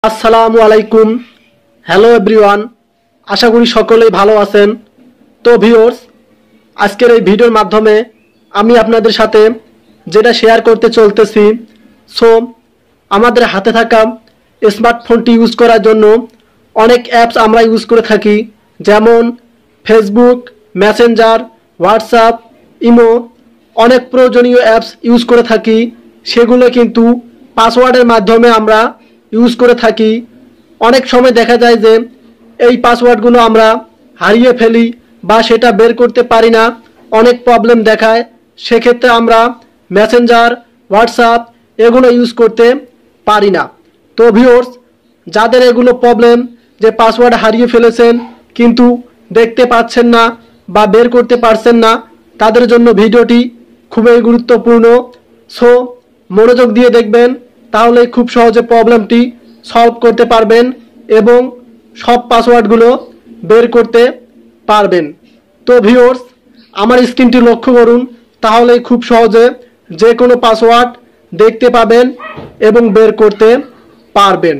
আসসালামু আলাইকুম। Hello everyone, আশা করি সকলেই ভালো আছেন। তো ভিউয়ার্স, আজকের এই ভিডিওর মাধ্যমে আমি আপনাদের সাথে যেটা শেয়ার করতে চলতেছি, সো আমাদের হাতে থাকা স্মার্টফোনটি ইউজ করার জন্য অনেক অ্যাপস আমরা ইউজ করে থাকি, যেমন ফেসবুক, মেসেঞ্জার, হোয়াটসঅ্যাপ, ইমো, অনেক প্রয়োজনীয় অ্যাপস ইউজ করে থাকি। সেগুলো কিন্তু পাসওয়ার্ডের মাধ্যমে আমরা ইউজ করে থাকি। অনেক সময় দেখা যায় যে এই পাসওয়ার্ডগুলো আমরা হারিয়ে ফেলি বা সেটা বের করতে পারি না, অনেক প্রবলেম দেখায়। সেক্ষেত্রে আমরা মেসেঞ্জার, হোয়াটসঅ্যাপ এগুলো ইউজ করতে পারি না। তো ভিউয়ার্স, যাদের এগুলো প্রবলেম, যে পাসওয়ার্ড হারিয়ে ফেলেছেন কিন্তু দেখতে পাচ্ছেন না বা বের করতে পারছেন না, তাদের জন্য ভিডিওটি খুবই গুরুত্বপূর্ণ। সো মনোযোগ দিয়ে দেখবেন, তাহলে খুব সহজে প্রবলেমটি সলভ করতে পারবেন এবং সব পাসওয়ার্ডগুলো বের করতে পারবেন। তো ভিউয়ার্স, আমার স্ক্রিনটি লক্ষ্য করুন, তাহলে খুব সহজে যে কোনো পাসওয়ার্ড দেখতে পাবেন এবং বের করতে পারবেন।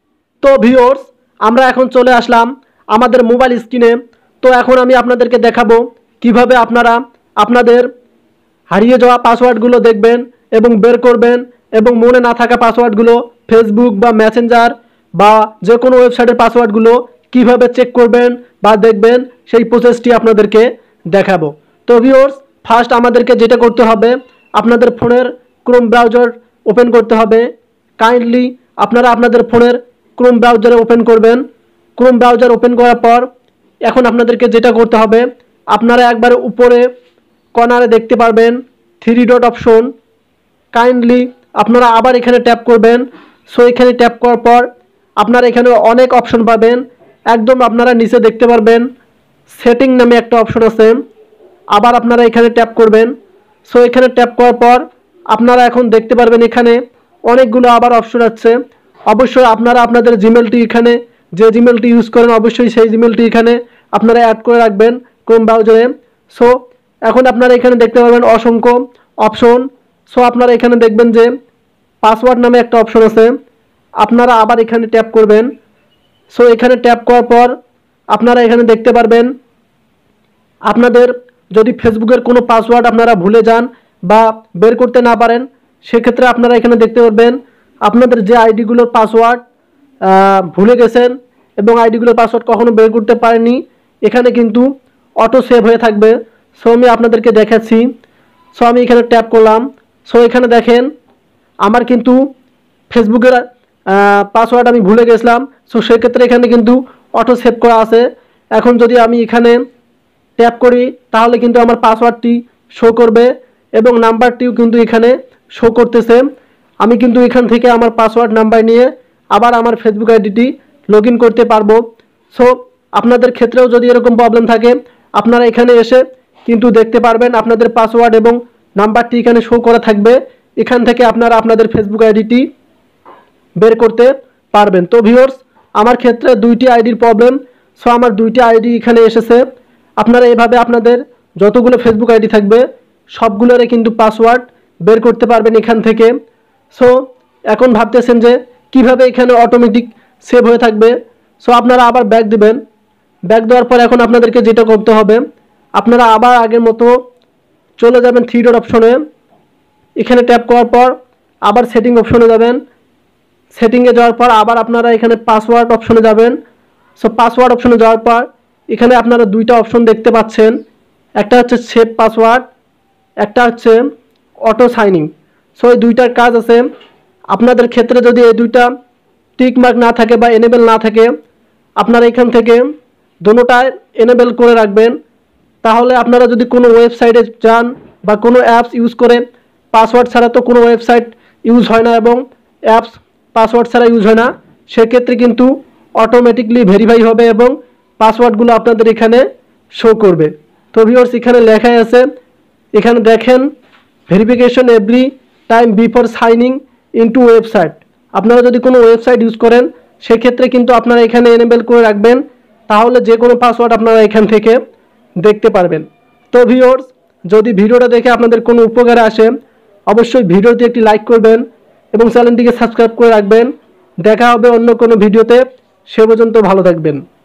তো ভিউয়ার্স, আমরা এখন চলে আসলাম আমাদের মোবাইল স্ক্রিনে। তো এখন আমি আপনাদেরকে দেখাবো কিভাবে আপনারা আপনাদের হারিয়ে যাওয়া পাসওয়ার্ডগুলো দেখবেন এবং বের করবেন, এবং মনে না থাকা পাসওয়ার্ডগুলো ফেসবুক বা মেসেঞ্জার বা যে কোনো ওয়েবসাইটের পাসওয়ার্ডগুলো কিভাবে চেক করবেন বা দেখবেন, সেই প্রসেসটি আপনাদেরকে দেখাবো। তো ভিউয়ার্স, ফার্স্ট আমাদেরকে যেটা করতে হবে, আপনাদের ফোনের ক্রোম ব্রাউজার ওপেন করতে হবে। কাইন্ডলি আপনারা আপনাদের ফোনের ক্রোম ব্রাউজারে ওপেন করবেন। ক্রোম ব্রাউজার ওপেন করার পর এখন আপনাদেরকে যেটা করতে হবে, আপনারা একবার উপরে কর্নারে দেখতে পারবেন 3 ডট অপশন। কাইন্ডলি আপনারা আবার এখানে ট্যাপ করবেন। সো এখানে ট্যাপ করার পর আপনারা এখানে অনেক অপশন পাবেন। একদম আপনারা নিচে দেখতে পারবেন সেটিং নামে একটা অপশন আছে, আবার আপনারা এখানে ট্যাপ করবেন। সো এখানে ট্যাপ করার পর আপনারা এখন দেখতে পারবেন এখানে অনেকগুলো আবার অপশন আছে। অবশ্যই আপনারা আপনাদের জিমেলটি, এখানে যে জিমেলটি ইউজ করেন অবশ্যই সেই জিমেলটি এখানে আপনারা অ্যাড করে রাখবেন ক্রোম ব্রাউজারে। সো এখন আপনারা এখানে দেখতে পাবেন অসংখ্য অপশন। সো আপনারা এখানে দেখবেন যে পাসওয়ার্ড নামে একটা অপশন আছে, আপনারা আবার এখানে ট্যাপ করবেন। সো এখানে ট্যাপ করার পর আপনারা এখানে দেখতে পারবেন আপনাদের যদি ফেসবুকের কোনো পাসওয়ার্ড আপনারা ভুলে যান বা বের করতে না পারেন, সেক্ষেত্রে আপনারা এখানে দেখতে পারবেন আপনাদের যে আইডিগুলোর পাসওয়ার্ড ভুলে গেছেন এবং আইডিগুলোর পাসওয়ার্ড কখনো বের করতে পারেননি, এখানে কিন্তু অটো সেভ হয়ে থাকবে। সো আমি আপনাদেরকে দেখাচ্ছি। সো আমি এখানে ট্যাপ করলাম। সো এখানে দেখেন আমার কিন্তু ফেসবুকের পাসওয়ার্ড আমি ভুলে গেছিলাম। সো সেক্ষেত্রে এখানে কিন্তু অটো সেভ করা আছে। এখন যদি আমি এখানে ট্যাপ করি তাহলে কিন্তু আমার পাসওয়ার্ডটি শো করবে এবং নাম্বারটিও কিন্তু এখানে শো করতেছে। আমি কিন্তু এখান থেকে আমার পাসওয়ার্ড নাম্বার নিয়ে আবার আমার ফেসবুক আইডিটি লগ ইন করতে পারবো। সো আপনাদের ক্ষেত্রেও যদি এরকম প্রবলেম থাকে, আপনারা এখানে এসে কিন্তু দেখতে পারবেন আপনাদের পাসওয়ার্ড এবং নাম্বারটি এখানে শো করা থাকবে। এখান থেকে আপনারা আপনাদের ফেসবুক আইডিটি বের করতে পারবেন। তো ভিউয়ার্স, আমার ক্ষেত্রে 2টি আইডির প্রবলেম। সো আমার 2টি আইডি এখানে এসেছে। আপনারা এভাবে আপনাদের যতগুলো ফেসবুক আইডি থাকবে সবগুলোরে কিন্তু পাসওয়ার্ড বের করতে পারবেন এখান থেকে। সো এখন ভাবতেছেন যে কিভাবে এখানে অটোমেটিক সেভ হয়ে থাকবে। সো আপনারা আবার ব্যাক দিবেন। ব্যাক দেওয়ার পর এখন আপনাদেরকে যেটা করতে হবে, আপনারা আবার আগের মতো চলে যাবেন 3 ডট অপশনে। এখানে ট্যাপ করার পর আবার সেটিং অপশনে যাবেন। সেটিংয়ে যাওয়ার পর আবার আপনারা এখানে পাসওয়ার্ড অপশনে যাবেন। সো পাসওয়ার্ড অপশনে যাওয়ার পর এখানে আপনারা 2টা অপশন দেখতে পাচ্ছেন, একটা হচ্ছে সেভ পাসওয়ার্ড, একটা হচ্ছে অটো সাইনিং। সো এই 2টার কাজ আছে। আপনাদের ক্ষেত্রে যদি এই 2টা টিক মার্ক না থাকে বা এনেবেল না থাকে, আপনারা এখান থেকে দোনোটায় এনেবেল করে রাখবেন। তাহলে আপনারা যদি কোনো ওয়েবসাইটে যান বা কোনো অ্যাপস ইউজ করেন, পাসওয়ার্ড ছাড়া তো কোনো ওয়েবসাইট ইউজ হয় না এবং অ্যাপস পাসওয়ার্ড ছাড়া ইউজ হয় না, সেক্ষেত্রে কিন্তু অটোমেটিকলি ভেরিফাই হবে এবং পাসওয়ার্ডগুলো আপনাদের এখানে শো করবে। তো ভিউয়ার্স, এখানে লেখাই আছে, এখানে দেখেন verification every time before signing into website. আপনারা যদি কোনো ওয়েবসাইট ইউজ করেন সেক্ষেত্রে কিন্তু আপনারা এখানে এনেবেল করে রাখবেন, তাহলে যে কোনো পাসওয়ার্ড আপনারা এখান থেকে দেখতে পারবেন। তো ভিউয়ার্স, যদি ভিডিওটা দেখে আপনাদের কোনো উপকারে আসে অবশ্যই ভিডিওতে একটি লাইক করবেন এবং চ্যানেলটিকে সাবস্ক্রাইব করে রাখবেন, দেখা হবে অন্য কোনো ভিডিওতে। সে পর্যন্ত ভালো থাকবেন।